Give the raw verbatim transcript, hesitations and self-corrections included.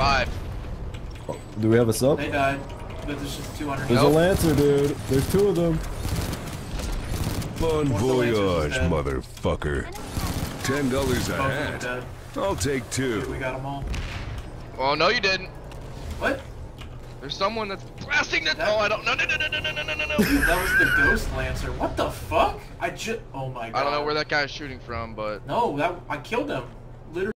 Five. Oh, do we have a sub? They died. But there's just two underneath. There's Nope. a Lancer, dude. There's two of them. Bon One of the Lancers is voyage, dead. motherfucker. Ten dollars a Both of them are hat. dead. I'll take We two. got them all. Well, no, you didn't. What? There's someone that's blasting the. That- Oh, I don't. No, no, no, no, no, no, no, no, no. That was the Ghost Lancer. What the fuck? I just. Oh my god. I don't know where that guy's shooting from, but. No, that I killed him. Literally.